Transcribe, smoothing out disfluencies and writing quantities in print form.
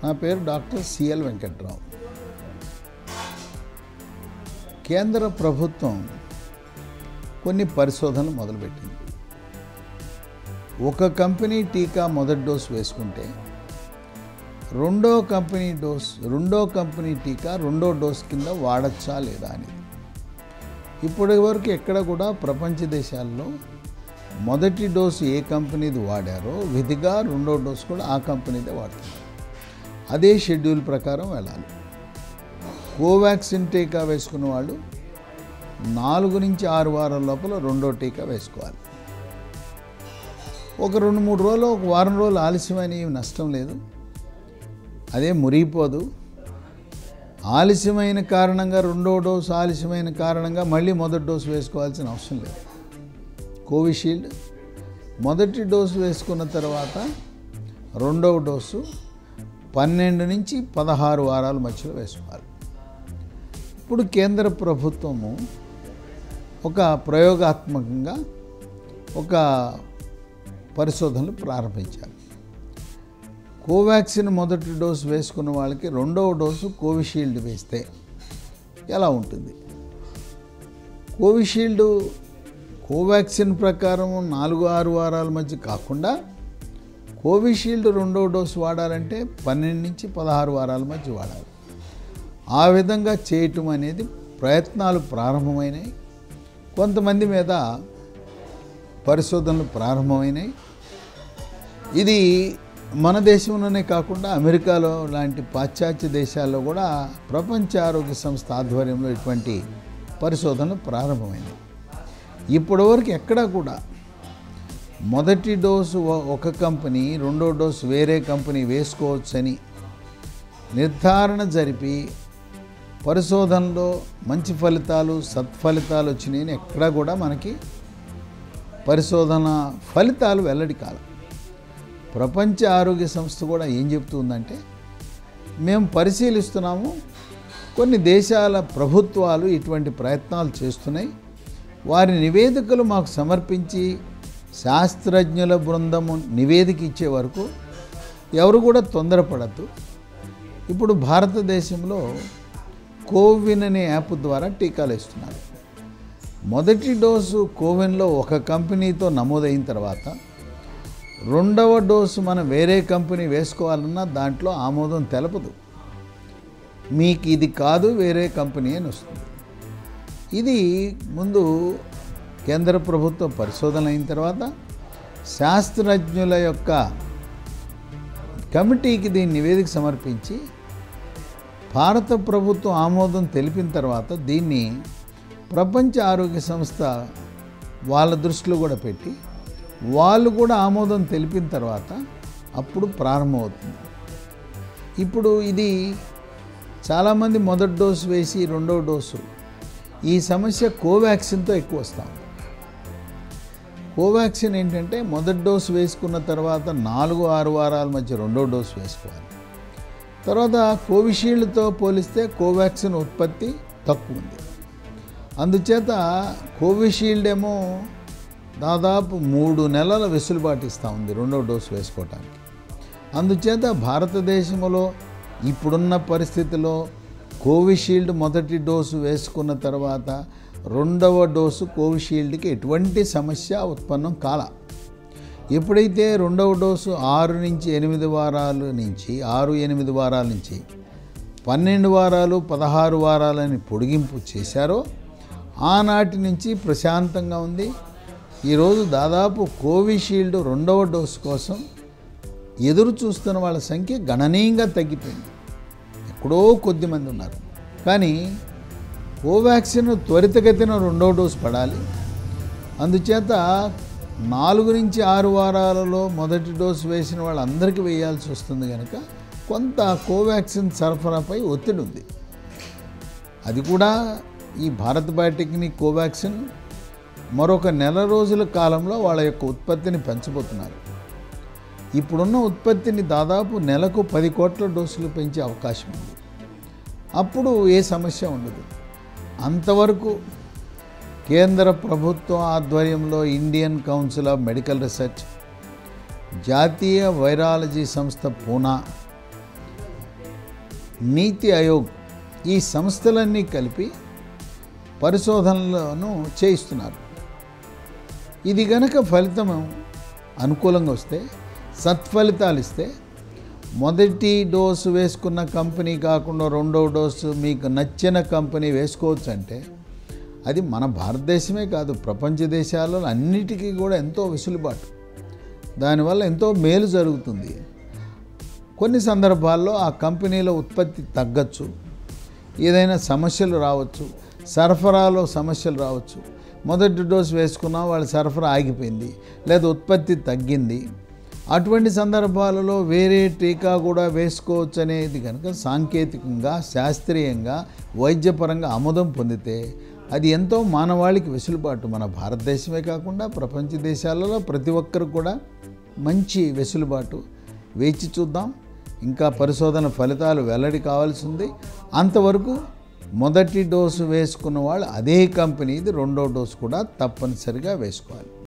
నా పేరు doctor CL Venkatrao. కేంద్ర ప్రభుత్వం కొన్ని పరిశోధనలు మొదలుపెట్టింది. ఒక కంపెనీ టీకా మొదటి డోసు వేసుకుంటే రెండో కంపెనీ టీకా రెండో డోసు కింద వాడచ్చా లేదా అనేది. ఇప్పటి వరకు ఎక్కడ కూడా ప్రపంచ దేశాల్లో మొదటి డోసు ఏ కంపెనీది వాడారో విధిగా రెండో డోసు కూడా ఆ కంపెనీదే వాడుతున్నారు. అదే షెడ్యూల్ ప్రకారం వెళ్ళాలి. కోవాక్సిన్ టీకా వేసుకున్న వాళ్ళు 4 నుంచి 6 వారాల లోపల రెండో టీకా వేసుకోవాలి. ఒక 2-3 రోజులు, ఒక వారం రోజులు ఆలస్యమైన నష్టం లేదు, అదే మురిగిపోదు. ఆలస్యమైన కారణంగా రెండో డోసు ఆలస్యమైన కారణంగా మళ్ళీ మొదటి డోసు వేసుకోవాల్సిన అవసరం లేదు. కోవిషీల్డ్ మొదటి డోసు వేసుకున్న తర్వాత రెండవ డోసు 12 నుంచి 16 వారాల మధ్యలో వేసుకోవాలి. ఇప్పుడు కేంద్ర ప్రభుత్వము ఒక ప్రయోగాత్మకంగా ఒక పరిశోధనలు ప్రారంభించారు. కోవాక్సిన్ మొదటి డోసు వేసుకున్న వాళ్ళకి రెండవ డోసు కోవిషీల్డ్ వేస్తే ఎలా ఉంటుంది? కోవాక్సిన్ ప్రకారం 4-6 వారాల మధ్య కాకుండా కోవిషీల్డ్ రెండో డోసు వాడాలంటే 12 నుంచి 16 వారాల మధ్య వాడాలి. ఆ విధంగా చేయటం అనేది ప్రయత్నాలు ప్రారంభమైనాయి. కొంతమంది మీద పరిశోధనలు ప్రారంభమైనాయి. ఇది మన దేశంలోనే కాకుండా అమెరికాలో లాంటి పాశ్చాత్య దేశాల్లో కూడా ప్రపంచ ఆరోగ్య సంస్థ ఆధ్వర్యంలో ఇటువంటి పరిశోధనలు ప్రారంభమైనాయి. ఇప్పటివరకు ఎక్కడా కూడా మొదటి డోసు ఒక కంపెనీ, రెండో డోసు వేరే కంపెనీ వేసుకోవచ్చని నిర్ధారణ జరిపి పరిశోధనలో మంచి ఫలితాలు, సత్ఫలితాలు వచ్చినాయని ఎక్కడా కూడా మనకి పరిశోధన ఫలితాలు వెల్లడి కాలం. ప్రపంచ ఆరోగ్య సంస్థ కూడా ఏం చెప్తుందంటే, మేము పరిశీలిస్తున్నాము, కొన్ని దేశాల ప్రభుత్వాలు ఇటువంటి ప్రయత్నాలు చేస్తున్నాయి, వారి నివేదికలు మాకు సమర్పించి శాస్త్రజ్ఞుల బృందము నివేదిక ఇచ్చే వరకు ఎవరు కూడా తొందరపడద్దు. ఇప్పుడు భారతదేశంలో కోవిన్ అనే యాప్ ద్వారా టీకాలు ఇస్తున్నారు. మొదటి డోసు కోవిన్లో ఒక కంపెనీతో నమోదైన తర్వాత రెండవ డోసు మనం వేరే కంపెనీ వేసుకోవాలన్నా దాంట్లో ఆమోదం తెలపదు. మీకు ఇది కాదు, వేరే కంపెనీ అని వస్తుంది. ఇది ముందు కేంద్ర ప్రభుత్వ పరిశోధన అయిన తర్వాత శాస్త్రజ్ఞుల యొక్క కమిటీకి దీని నివేదిక సమర్పించి భారత ప్రభుత్వం ఆమోదం తెలిపిన తర్వాత దీన్ని ప్రపంచ ఆరోగ్య సంస్థ వాళ్ళ దృష్టిలో కూడా పెట్టి వాళ్ళు కూడా ఆమోదం తెలిపిన తర్వాత అప్పుడు ప్రారంభమవుతుంది. ఇప్పుడు ఇది చాలామంది మొదటి డోసు వేసి రెండవ డోసు, ఈ సమస్య కోవాక్సిన్తో ఎక్కువ వస్తాం. కోవాక్సిన్ ఏంటంటే మొదటి డోసు వేసుకున్న తర్వాత 4-6 వారాల మధ్య రెండో డోసు వేసుకోవాలి. తర్వాత కోవిషీల్డ్తో పోలిస్తే కోవాక్సిన్ ఉత్పత్తి తక్కువ ఉంది. అందుచేత కోవిషీల్డ్ ఏమో దాదాపు 3 నెలల వెసులుబాటు ఇస్తూ ఉంది రెండో డోసు వేసుకోవటానికి. అందుచేత భారతదేశంలో ఇప్పుడున్న పరిస్థితిలో కోవిషీల్డ్ మొదటి డోసు వేసుకున్న తర్వాత రెండవ డోసు కోవిషీల్డ్కి ఎటువంటి సమస్య ఉత్పన్నం కాల. ఎప్పుడైతే రెండవ డోసు 6-8 వారాల నుంచి 6-8 వారాల నుంచి 12 వారాలు 16 వారాలని పొడిగింపు చేశారో ఆనాటి నుంచి ప్రశాంతంగా ఉంది. ఈరోజు దాదాపు కోవిషీల్డ్ రెండవ డోసు కోసం ఎదురు చూస్తున్న వాళ్ళ సంఖ్య గణనీయంగా తగ్గిపోయింది. ఎక్కడో కొద్దిమంది ఉన్నారు. కానీ కోవాక్సిన్ త్వరితగతిన రెండవ డోసు పడాలి. అందుచేత 4 నుంచి 6 వారాలలో మొదటి డోసు వేసిన వాళ్ళందరికీ వేయాల్సి వస్తుంది కనుక కొంత కోవాక్సిన్ సరఫరాపై ఒత్తిడి ఉంది. అది కూడా ఈ భారత్ బయోటెక్నిక్ కోవాక్సిన్ మరొక నెల రోజుల కాలంలో వాళ్ళ యొక్క ఉత్పత్తిని పెంచబోతున్నారు. ఇప్పుడున్న ఉత్పత్తిని దాదాపు నెలకు 10 కోట్ల డోసులు పెంచే అవకాశం ఉంది. అప్పుడు ఏ సమస్య ఉండదు. అంతవరకు కేంద్ర ప్రభుత్వం ఆధ్వర్యంలో Indian council of medical research, జాతీయ వైరాలజీ సంస్థ పూనా, నీతి ఆయోగ్ ఈ సంస్థలన్నీ కలిపి పరిశోధనలను చేయిస్తున్నారు. ఇది గనక ఫలితం అనుకూలంగా వస్తే, సత్ఫలితాలు ఇస్తే, మొదటి డోసు వేసుకున్న కంపెనీ కాకుండా రెండో డోసు మీకు నచ్చిన కంపెనీ వేసుకోవచ్చు అంటే అది మన భారతదేశమే కాదు, ప్రపంచ దేశాలలో అన్నిటికీ కూడా ఎంతో వెసులుబాటు. దానివల్ల ఎంతో మేలు జరుగుతుంది. కొన్ని సందర్భాల్లో ఆ కంపెనీలో ఉత్పత్తి తగ్గచ్చు, ఏదైనా సమస్యలు రావచ్చు, సరఫరాలో సమస్యలు రావచ్చు. మొదటి డోసు వేసుకున్నా వాళ్ళ సరఫరా ఆగిపోయింది, లేదా ఉత్పత్తి తగ్గింది. అటువంటి సందర్భాలలో వేరే టీకా కూడా వేసుకోవచ్చు అనేది కనుక సాంకేతికంగా, శాస్త్రీయంగా, వైద్యపరంగా ఆమోదం పొందితే అది ఎంతో మానవాళికి వెసులుబాటు. మన భారతదేశమే కాకుండా ప్రపంచ దేశాలలో ప్రతి ఒక్కరు కూడా మంచి వెసులుబాటు. వేచి చూద్దాం. ఇంకా పరిశోధన ఫలితాలు వెల్లడి కావాల్సి ఉంది. అంతవరకు మొదటి డోసు వేసుకున్న వాళ్ళు అదే కంపెనీది రెండో డోసు కూడా తప్పనిసరిగా వేసుకోవాలి.